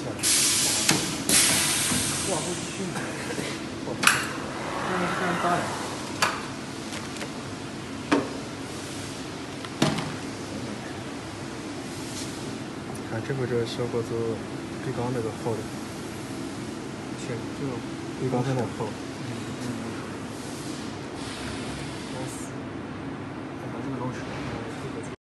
起来了。哇，不轻！哇，这个是非常大的。看这回这个效果就比刚那个好的，行，就比刚才那个好。